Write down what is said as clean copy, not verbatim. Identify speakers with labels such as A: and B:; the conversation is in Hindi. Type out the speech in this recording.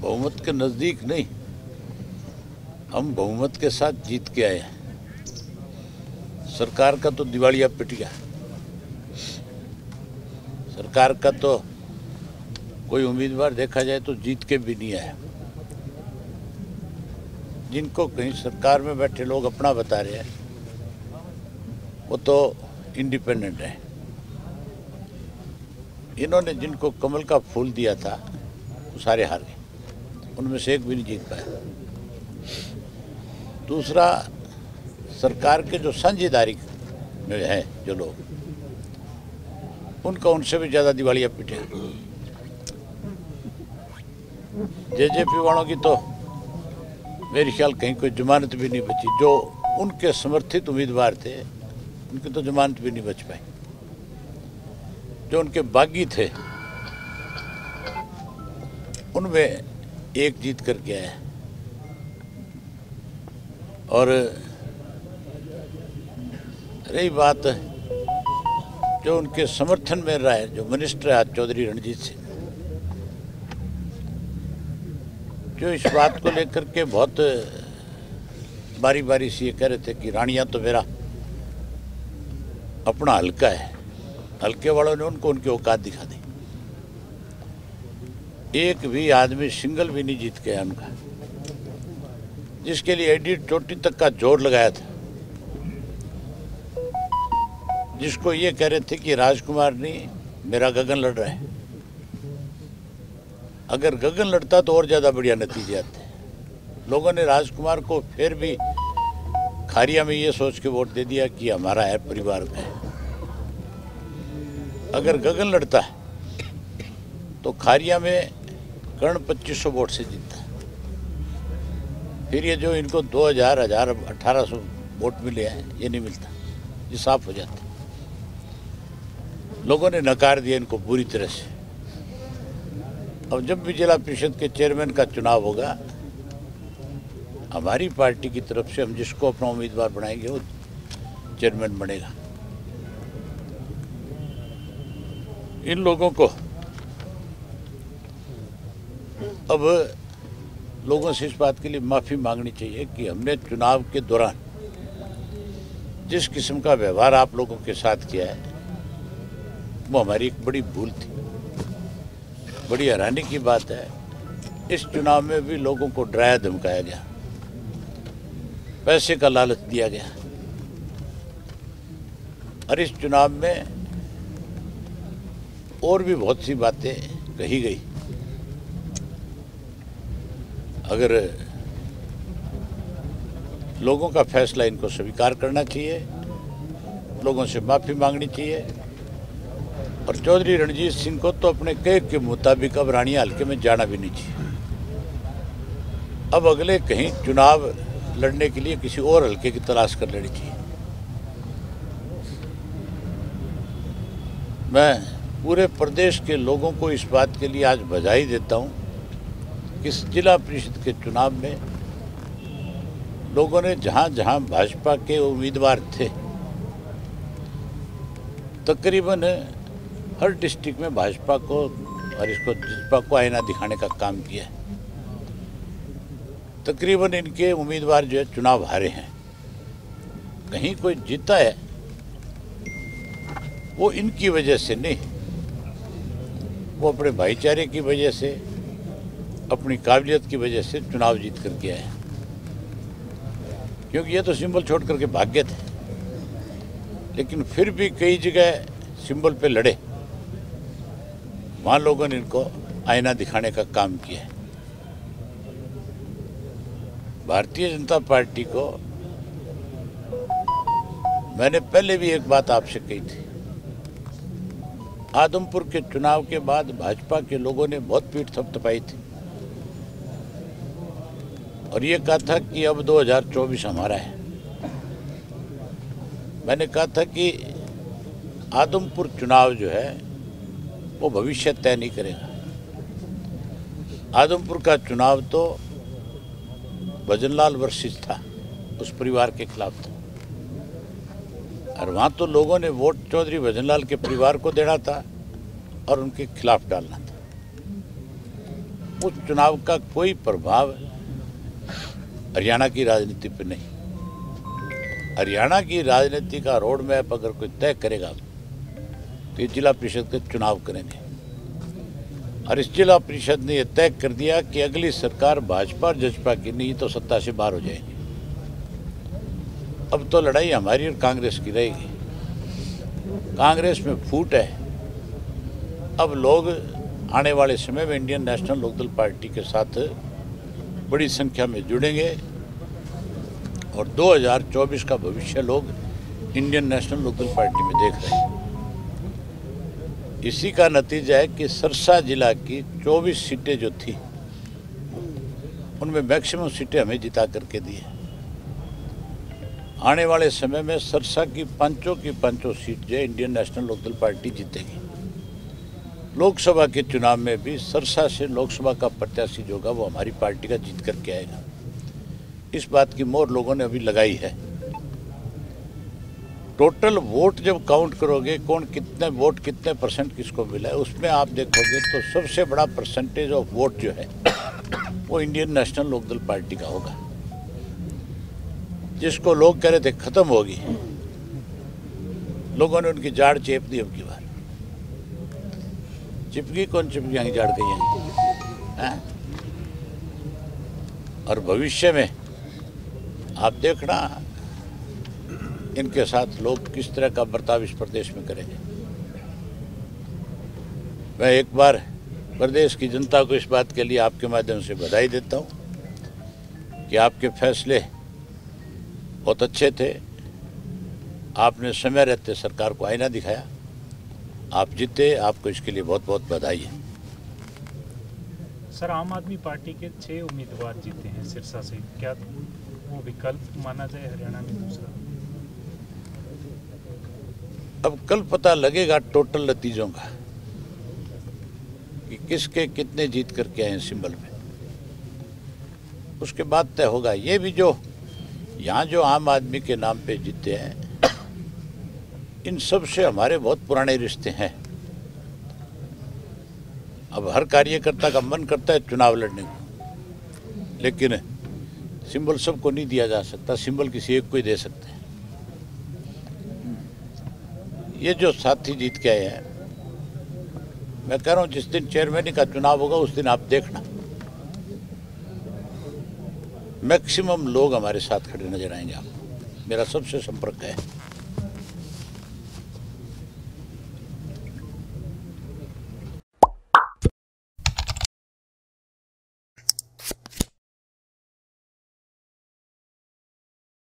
A: बहुमत के नज़दीक नहीं, हम बहुमत के साथ जीत के आए हैं। सरकार का तो दिवालिया पिट गया। सरकार का तो कोई उम्मीदवार देखा जाए तो जीत के भी नहीं आया। जिनको कहीं सरकार में बैठे लोग अपना बता रहे हैं वो तो इंडिपेंडेंट है। इन्होंने जिनको कमल का फूल दिया था वो सारे हार गए, उनमें से एक भी नहीं जीत पाया। दूसरा, सरकार के जो साझेदारी में है जो लोग, उनका उनसे भी ज़्यादा दिवालिया पिटे। जेजेपी वालों की तो मेरे ख्याल कहीं कोई जमानत भी नहीं बची। जो उनके समर्थित उम्मीदवार थे उनकी तो जमानत भी नहीं बच पाई। जो उनके बागी थे उनमें एक जीत करके आया। और रही बात जो उनके समर्थन में रहा है, जो मिनिस्टर है चौधरी रणजीत सिंह, जो इस बात को लेकर के बहुत बारी बारी से ये कह रहे थे कि रानिया तो मेरा अपना हल्का है। हल्के वालों ने उनको उनकी औकात दिखा दी। एक भी आदमी सिंगल भी नहीं जीत गया उनका, जिसके लिए एडी चोटी तक का जोर लगाया था। जिसको ये कह रहे थे कि राजकुमार नहीं, मेरा गगन लड़ रहा है। अगर गगन लड़ता तो और ज़्यादा बढ़िया नतीजे आते। लोगों ने राजकुमार को फिर भी खारिया में ये सोच के वोट दे दिया कि हमारा है, परिवार का है। अगर गगन लड़ता तो खारिया में कर्ण 2500 वोट से जीतता। फिर ये जो इनको 2000, 1800 वोट मिले हैं, ये नहीं मिलता, ये साफ हो जाता। लोगों ने नकार दिया इनको बुरी तरह से। अब जब भी जिला परिषद के चेयरमैन का चुनाव होगा, हमारी पार्टी की तरफ से हम जिसको अपना उम्मीदवार बनाएंगे वो चेयरमैन बनेगा। इन लोगों को अब लोगों से इस बात के लिए माफ़ी मांगनी चाहिए कि हमने चुनाव के दौरान जिस किस्म का व्यवहार आप लोगों के साथ किया है वो हमारी एक बड़ी भूल थी। बड़ी हैरानी की बात है, इस चुनाव में भी लोगों को डराया धमकाया गया, पैसे का लालच दिया गया। और इस चुनाव में और भी बहुत सी बातें कही गई। अगर लोगों का फैसला इनको स्वीकार करना चाहिए, लोगों से माफ़ी मांगनी चाहिए। और चौधरी रणजीत सिंह को तो अपने कहे के मुताबिक अब रानिया हल्के में जाना भी नहीं चाहिए। अब अगले कहीं चुनाव लड़ने के लिए किसी और हल्के की तलाश कर लेनी चाहिए। मैं पूरे प्रदेश के लोगों को इस बात के लिए आज बधाई देता हूं कि इस जिला परिषद के चुनाव में लोगों ने जहां जहां भाजपा के उम्मीदवार थे, तकरीबन हर डिस्ट्रिक्ट में भाजपा को और इसको जिसपा को आईना दिखाने का काम किया है। तकरीबन इनके उम्मीदवार जो है चुनाव हारे हैं। कहीं कोई जीता है वो इनकी वजह से नहीं, वो अपने भाईचारे की वजह से, अपनी काबिलियत की वजह से चुनाव जीत करके आए। क्योंकि ये तो सिंबल छोड़ करके भाग गए थे, लेकिन फिर भी कई जगह सिंबल पे लड़े, वहाँ लोगों ने इनको आईना दिखाने का काम किया है। भारतीय जनता पार्टी को मैंने पहले भी एक बात आपसे कही थी। आदमपुर के चुनाव के बाद भाजपा के लोगों ने बहुत पीठ थपथपाई थी और ये कहा था कि अब 2024 हमारा है। मैंने कहा था कि आदमपुर चुनाव जो है वो भविष्य तय नहीं करेगा। आदमपुर का चुनाव तो भजनलाल वर्सेस था, उस परिवार के खिलाफ था, और वहाँ तो लोगों ने वोट चौधरी भजनलाल के परिवार को देना था और उनके खिलाफ डालना था। उस चुनाव का कोई प्रभाव हरियाणा की राजनीति पर नहीं। हरियाणा की राजनीति का रोड मैप अगर कोई तय करेगा तो ये जिला परिषद के चुनाव करेंगे। और इस जिला परिषद ने यह तय कर दिया कि अगली सरकार भाजपा और जसपा की नहीं तो सत्ता से बाहर हो जाएगी। अब तो लड़ाई हमारी और कांग्रेस की रहेगी। कांग्रेस में फूट है। अब लोग आने वाले समय में इंडियन नेशनल लोकदल पार्टी के साथ बड़ी संख्या में जुड़ेंगे और 2024 का भविष्य लोग इंडियन नेशनल लोकदल पार्टी में देख रहे हैं। इसी का नतीजा है कि सरसा जिला की 24 सीटें जो थी उनमें मैक्सिमम सीटें हमें जिता करके दी है। आने वाले समय में सरसा की पांचों सीट जो है इंडियन नेशनल लोकदल पार्टी जीतेगी। लोकसभा के चुनाव में भी सरसा से लोकसभा का प्रत्याशी जो होगा वो हमारी पार्टी का जीत करके आएगा। इस बात की मोहर लोगों ने अभी लगाई है। टोटल वोट जब काउंट करोगे कौन कितने वोट कितने परसेंट किसको मिला है उसमें आप देखोगे तो सबसे बड़ा परसेंटेज ऑफ वोट जो है वो इंडियन नेशनल लोकदल पार्टी का होगा, जिसको लोग कह रहे थे खत्म होगी। लोगों ने उनकी जाड़ चेप दी। अब की बार चिपकी कौन चिपकी आगे जाड़ गई है। और भविष्य में आप देखना इनके साथ लोग किस तरह का बर्ताव इस प्रदेश में करेंगे। मैं एक बार प्रदेश की जनता को इस बात के लिए आपके माध्यम से बधाई देता हूं कि आपके फैसले बहुत अच्छे थे। आपने समय रहते सरकार को आईना दिखाया। आप जीते, आपको इसके लिए बहुत बहुत बधाई है।
B: सर, आम आदमी पार्टी के 6 उम्मीदवार जीते हैं सिरसा से, क्या वो विकल्प माना जाए हरियाणा में दूसरा?
A: अब कल पता लगेगा टोटल नतीजों का कि किसके कितने जीत करके आए हैं सिंबल में। उसके बाद तय होगा। ये भी जो यहाँ जो आम आदमी के नाम पे जीते हैं इन सब से हमारे बहुत पुराने रिश्ते हैं। अब हर कार्यकर्ता का मन करता है चुनाव लड़ने को, लेकिन सिंबल सबको नहीं दिया जा सकता। सिंबल किसी एक को ही दे सकते हैं। ये जो साथी जीत के आए हैं, मैं कह रहा हूं जिस दिन चेयरमैन का चुनाव होगा उस दिन आप देखना मैक्सिमम लोग हमारे साथ खड़े नजर आएंगे। आपको मेरा सबसे संपर्क है।